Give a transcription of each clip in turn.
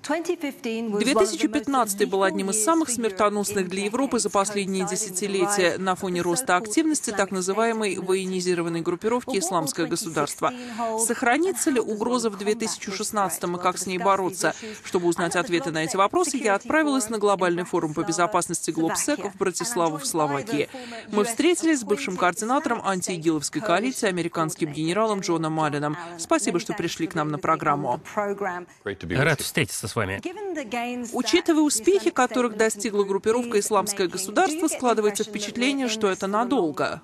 2015 был одним из самых смертоносных для Европы за последние десятилетия на фоне роста активности так называемой военизированной группировки «Исламское государство». Сохранится ли угроза в 2016-м и как с ней бороться? Чтобы узнать ответы на эти вопросы, я отправилась на глобальный форум по безопасности GlobSec в Братиславу в Словакии. Мы встретились с бывшим координатором антиигиловской коалиции, американским генералом Джоном Малином. Спасибо, что пришли к нам на программу. Рад встретиться с вами. Учитывая успехи, которых достигла группировка «Исламское государство», складывается впечатление, что это надолго.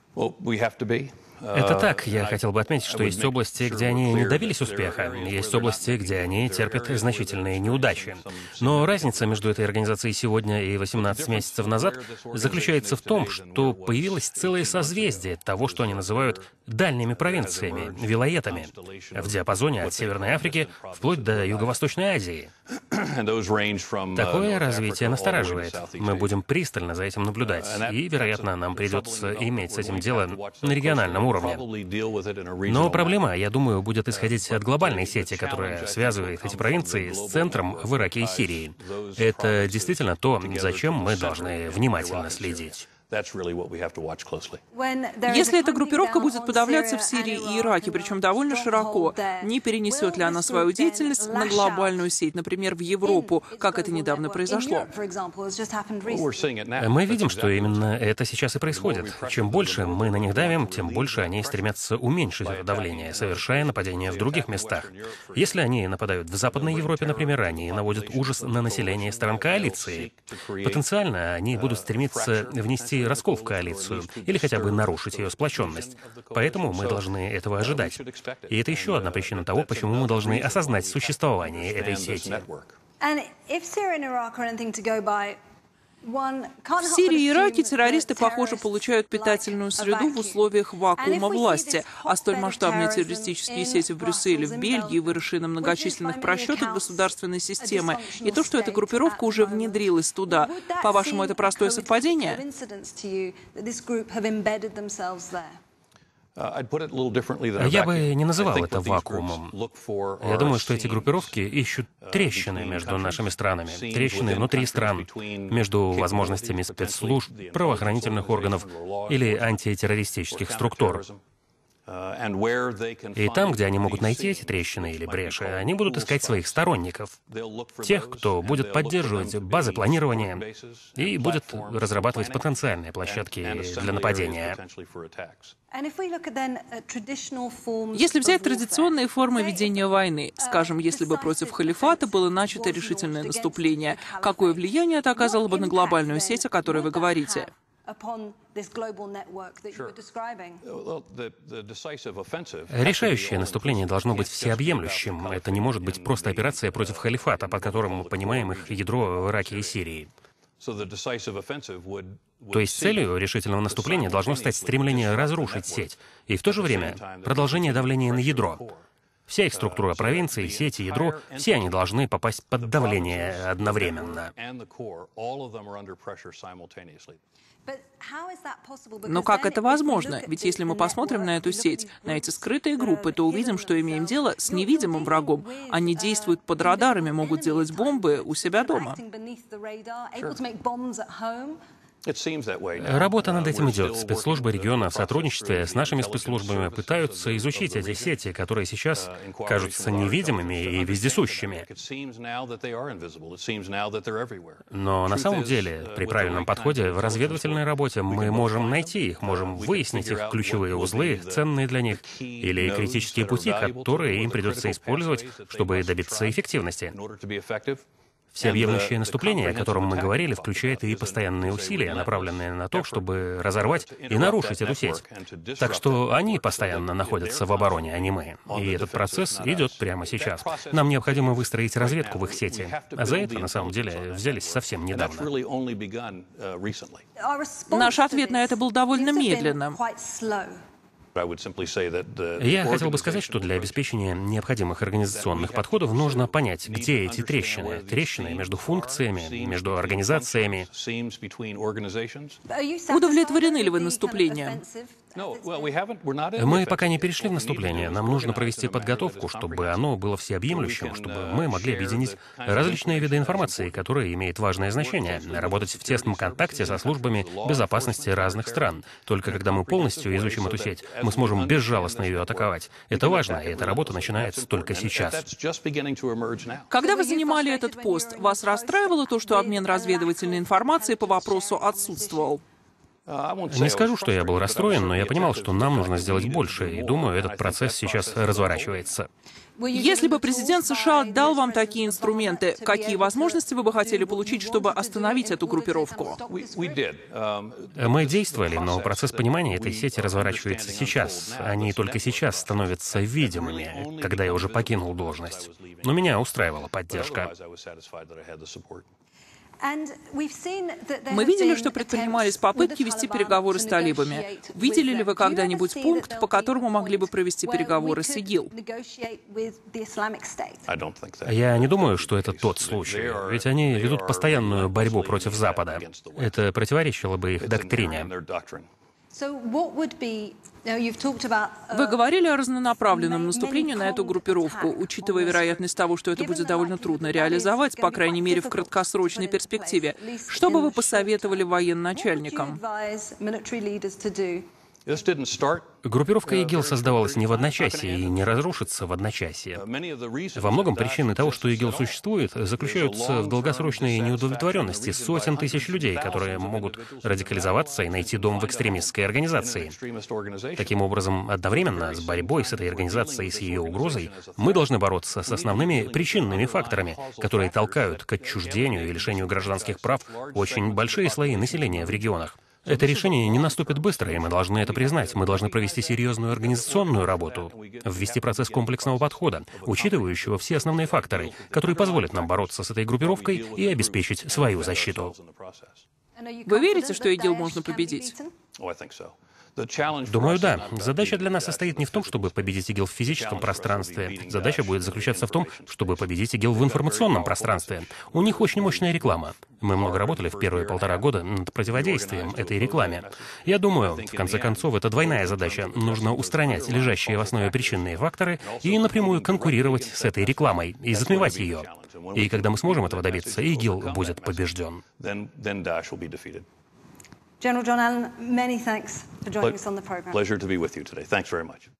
Это так. Я хотел бы отметить, что есть области, где они не добились успеха, есть области, где они терпят значительные неудачи. Но разница между этой организацией сегодня и 18 месяцев назад заключается в том, что появилось целое созвездие того, что они называют дальними провинциями, вилаетами, в диапазоне от Северной Африки вплоть до Юго-Восточной Азии. Такое развитие настораживает. Мы будем пристально за этим наблюдать, и, вероятно, нам придется иметь с этим дело на региональном уровне. Но проблема, я думаю, будет исходить от глобальной сети, которая связывает эти провинции с центром в Ираке и Сирии. Это действительно то, за чем мы должны внимательно следить. Если эта группировка будет подавляться в Сирии и Ираке, причем довольно широко, не перенесет ли она свою деятельность на глобальную сеть, например, в Европу, как это недавно произошло? Мы видим, что именно это сейчас и происходит. Чем больше мы на них давим, тем больше они стремятся уменьшить это давление, совершая нападения в других местах. Если они нападают в Западной Европе, например, они наводят ужас на население стран коалиции. Потенциально они будут стремиться внести раскол в коалицию или хотя бы нарушить ее сплоченность. Поэтому мы должны этого ожидать. И это еще одна причина того, почему мы должны осознать существование этой сети. В Сирии и Ираке террористы, похоже, получают питательную среду в условиях вакуума власти, а столь масштабные террористические сети в Брюсселе, в Бельгии, выросшие на многочисленных просчетах государственной системы, и то, что эта группировка уже внедрилась туда. По-вашему, это простое совпадение? Я бы не называл это вакуумом. Я думаю, что эти группировки ищут трещины между нашими странами, трещины внутри стран, между возможностями спецслужб, правоохранительных органов или антитеррористических структур. И там, где они могут найти эти трещины или бреши, они будут искать своих сторонников, тех, кто будет поддерживать базы планирования и будет разрабатывать потенциальные площадки для нападения. Если взять традиционные формы ведения войны, скажем, если бы против халифата было начато решительное наступление, какое влияние это оказало бы на глобальную сеть, о которой вы говорите? Решающее наступление должно быть всеобъемлющим. Это не может быть просто операция против халифата, под которым мы понимаем их ядро в Ираке и Сирии. То есть целью решительного наступления должно стать стремление разрушить сеть, и в то же время продолжение давления на ядро. Вся их структура провинции, сети, ядро, все они должны попасть под давление одновременно. Но как это возможно? Ведь если мы посмотрим на эту сеть, на эти скрытые группы, то увидим, что имеем дело с невидимым врагом. Они действуют под радарами, могут делать бомбы у себя дома. Работа над этим идет. Спецслужбы региона в сотрудничестве с нашими спецслужбами пытаются изучить эти сети, которые сейчас кажутся невидимыми и вездесущими. Но на самом деле, при правильном подходе в разведывательной работе мы можем найти их, можем выяснить их ключевые узлы, ценные для них, или критические пути, которые им придется использовать, чтобы добиться эффективности. Всеобъемлющее наступление, о котором мы говорили, включает и постоянные усилия, направленные на то, чтобы разорвать и нарушить эту сеть. Так что они постоянно находятся в обороне, а не мы. И этот процесс идет прямо сейчас. Нам необходимо выстроить разведку в их сети. А за это, на самом деле, взялись совсем недавно. Наш ответ на это был довольно медленным. Я хотел бы сказать, что для обеспечения необходимых организационных подходов нужно понять, где эти трещины. Трещины между функциями, между организациями. Удовлетворены ли вы наступлением? Мы пока не перешли в наступление. Нам нужно провести подготовку, чтобы оно было всеобъемлющим, чтобы мы могли объединить различные виды информации, которые имеют важное значение, работать в тесном контакте со службами безопасности разных стран. Только когда мы полностью изучим эту сеть, мы сможем безжалостно ее атаковать. Это важно, и эта работа начинается только сейчас. Когда вы занимали этот пост, вас расстраивало то, что обмен разведывательной информацией по вопросу отсутствовал? Не скажу, что я был расстроен, но я понимал, что нам нужно сделать больше, и думаю, этот процесс сейчас разворачивается. Если бы президент США дал вам такие инструменты, какие возможности вы бы хотели получить, чтобы остановить эту группировку? Мы действовали, но процесс понимания этой сети разворачивается сейчас. Они только сейчас становятся видимыми, когда я уже покинул должность. Но меня устраивала поддержка. Мы видели, что предпринимались попытки вести переговоры с талибами. Видели ли вы когда-нибудь пункт, по которому могли бы провести переговоры с ИГИЛ? Я не думаю, что это тот случай, ведь они ведут постоянную борьбу против Запада. Это противоречило бы их доктрине. Вы говорили о разнонаправленном наступлении на эту группировку, учитывая вероятность того, что это будет довольно трудно реализовать, по крайней мере, в краткосрочной перспективе. Что бы вы посоветовали военачальникам? Группировка ИГИЛ создавалась не в одночасье и не разрушится в одночасье. Во многом причины того, что ИГИЛ существует, заключаются в долгосрочной неудовлетворенности сотен тысяч людей, которые могут радикализоваться и найти дом в экстремистской организации. Таким образом, одновременно с борьбой с этой организацией и с ее угрозой мы должны бороться с основными причинными факторами, которые толкают к отчуждению и лишению гражданских прав очень большие слои населения в регионах. Это решение не наступит быстро, и мы должны это признать. Мы должны провести серьезную организационную работу, ввести процесс комплексного подхода, учитывающего все основные факторы, которые позволят нам бороться с этой группировкой и обеспечить свою защиту. Вы верите, что ИГИЛ можно победить? Думаю, да. Задача для нас состоит не в том, чтобы победить ИГИЛ в физическом пространстве. Задача будет заключаться в том, чтобы победить ИГИЛ в информационном пространстве. У них очень мощная реклама. Мы много работали в первые 1,5 года над противодействием этой рекламе. Я думаю, в конце концов, это двойная задача. Нужно устранять лежащие в основе причинные факторы и напрямую конкурировать с этой рекламой и затмевать ее. И когда мы сможем этого добиться, ИГИЛ будет побежден. General John Allen, many thanks for joining us on the program. Pleasure to be with you today. Thanks very much.